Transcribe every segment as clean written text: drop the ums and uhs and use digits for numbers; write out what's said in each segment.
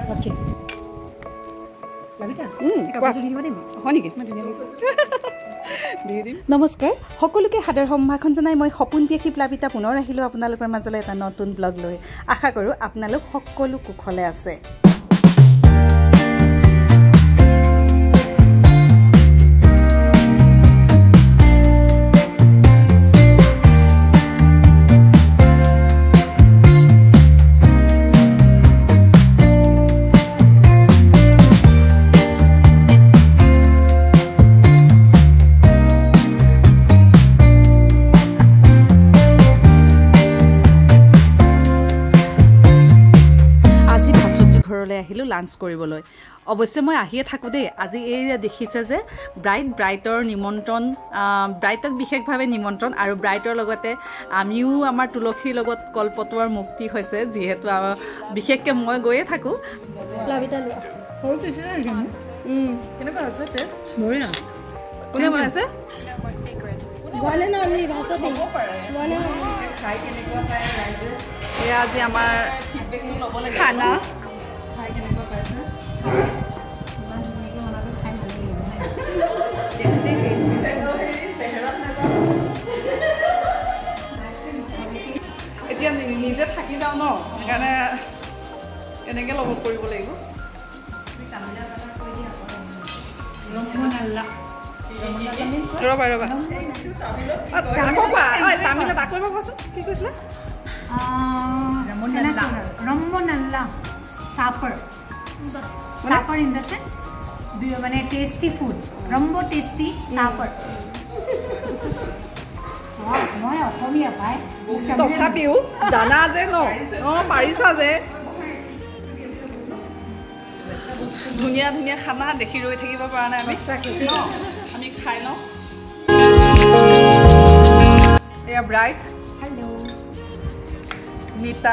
Okay. Plabita. নমস্কাৰ সকলোকে হাতৰ সম্ভাষণ জনাই মই সপোন পিয়াখি প্লাবিতা পুনৰ আহিলো আপোনালোকৰ মাজলৈ এটা নতুন ব্লগ লৈ আশা কৰো আপোনালোক সকলো কুশলে আছে আহিলো লাঞ্চ কৰিবলৈ অৱশ্য মই আহিয়ে থাকো দেই আজি এই দেখিছে যে ব্ৰাইটৰ নিমন্ত্ৰণ ব্ৰাইটক বিশেষভাৱে নিমন্ত্ৰণ আৰু ব্ৰাইটৰ লগতে আমিও আমাৰ তুলসীৰ লগত কলপতোৱাৰ মুক্তি হৈছে যিহেতু বিশেষকৈ মই গৈয়ে থাকো প্লাবিটা সৰু পিছে কেনেকুৱা আছে টেষ্ট বঢ়িয়া কোনে বনাইছে বলে না আমি ভাষাতে বলে খাই কেনেকুৱা পায় ৰাইজে এয়া আজি আমাৰ ফিডবেক ল'ব লাগে খানা খাই কেনেকুৱা পাইছে এতিয়া নিজে থাকি যাওঁ ন সেইকাৰণে এনেকৈ ল'ব কৰিব লাগিব ৰ'বা তামিলত আকৌ এবাৰ কোৱাচোন কি কৈছিলে Ramonalla supper in the sense মানে tasty food Rambo tasty supper মই অসমীয়া পাই তথাপিও দানা যে ন পাৰিছা যে ধুনীয়া ধুনীয়া খানা দেখি ৰৈ থাকিব পৰা নাই আমি খাই লওঁ এয়া ব্ৰাইট হেল্ল' নীতা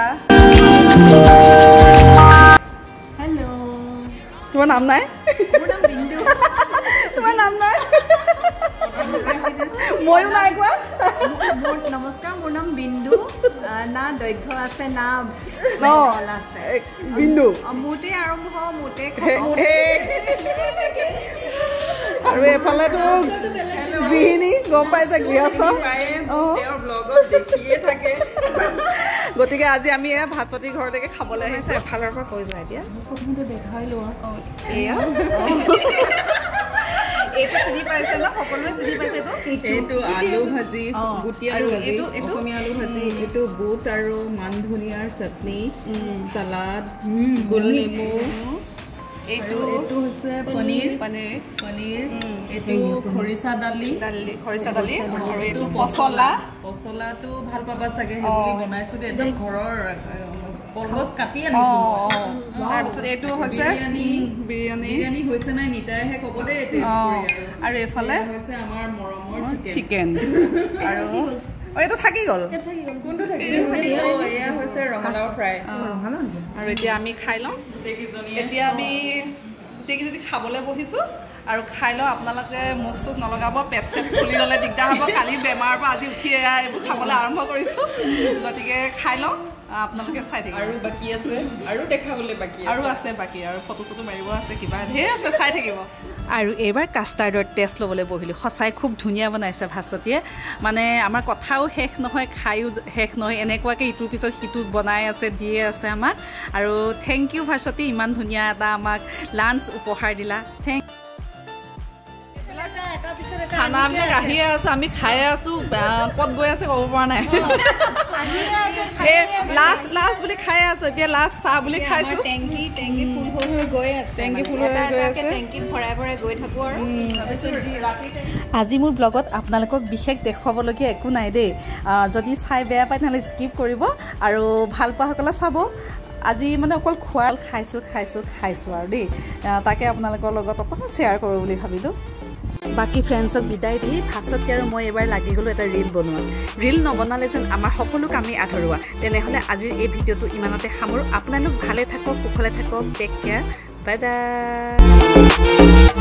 হেল্ল' তোমাৰ নাম নাই মোৰ নাম বিন্দু তোমাৰ নাম নাই ময়ো নাই কোৱা নমস্কাৰ মোৰ নাম বিন্দু না দৈৰ্ঘ্য আছে না বল আছে বিন্দু মোতে আৰম্ভ মোতে আৰু এফালেতো গৃহিণী গম পাইছে গৃহস্থ গতিকে আজি আমি ভাতচতি ঘৰলৈকে খাবলৈ আহিছে এফালৰ পৰা কৈ যোৱা এতিয়া দেখাই লোৱা এয়া এইটো চিনি পাইছে ন সকলোৱে চিনি পাইছে এইটো আলু ভাজি গুটি আলু ভাজি অসমীয়া আলু ভাজি এইটো বুট আৰু মান ধনিয়াৰ চাটনি সালাড গোল নেমু এইটো হৈছে পনীৰ এইটো খৰিচা দালি এইটো পচলাটো ভাল পাবা চাগে সেইবুলি বনাইছো একদম ঘৰৰ কলগছ কাটি আনিছো তাৰপিছত এইটো হৈছে বিৰিয়ানী হৈছে নাই নিতাইহে ক'ব দেই আৰু এইফালে হৈছে আমাৰ মৰমৰ চিকেন আৰু এইটো থাকি গ'ল কোনটো থাকি এয়া হৈছে ৰঙালাও ফ্ৰাই আৰু এতিয়া আমি খাই লওঁ এতিয়া আমি গোটেইকেইজনী খাবলৈ বহিছোঁ আৰু খাই লওঁ আপোনালোকে মুখ চুখ নলগাব পেট চেট ফুলি গ'লে দিগদাৰ হ'ব কালি বেমাৰৰ পৰা আজি উঠি এইবোৰ খাবলৈ আৰম্ভ কৰিছোঁ গতিকে খাই লওঁ আপোনালোকে চাই থাকিব আৰু বাকী আছে আৰু দেখাবলৈ বাকী আৰু আছে বাকী আৰু ফটো চটো মাৰিব আছে কিবা ঢেৰ আছে চাই থাকিব আৰু এইবাৰ কাষ্টাৰ্ডৰ টেষ্ট ল'বলৈ বহিলোঁ সঁচাই খুব ধুনীয়া বনাইছে ভাস্বতীয়ে মানে আমাৰ কথাও শেষ নহয় খায়ো শেষ নহয় এনেকুৱাকৈ ইটোৰ পিছত সিটো বনাই আছে দিয়ে আছে আমাক আৰু থেংক ইউ ভাস্বতী ইমান ধুনীয়া এটা আমাক লাঞ্চ উপহাৰ দিলা থেংক খানাবিলাক আহিয়ে আছে আমি খাই আছো ক'ত গৈ আছে ক'ব পৰা নাই লাষ্ট বুলি খাই আছো এতিয়া লাষ্ট চাহ বুলি খাইছো টেংকি ফুল হৈ গৈ আছে টেংকিত ভৰাই ভৰাই গৈ থাকো আৰু আজি মোৰ ব্লগত আপোনালোকক বিশেষ দেখুৱাবলগীয়া একো নাই দেই যদি চাই বেয়া পায় তেনেহ'লে স্কিপ কৰিব আৰু ভাল পোৱাসকলে চাব আজি মানে অকল খোৱা খাইছো আৰু দেই তাকে আপোনালোকৰ লগত অকণমান শ্বেয়াৰ কৰোঁ বুলি ভাবিলোঁ বাকি ফ্ৰেণ্ডছক বিদায় দি ভাস্বতী আৰু মই এবাৰ লাগি গ'লোঁ এটা ৰীল বনোৱা ৰীল নবনালে যেন আমাৰ সকলো কামেই আধৰুৱা তেনেহ'লে আজিৰ এই ভিডিঅ'টো ইমানতে সামৰোঁ আপোনালোক ভালে থাকক কুশলে থাকক টেক কেয়াৰ বাই বাই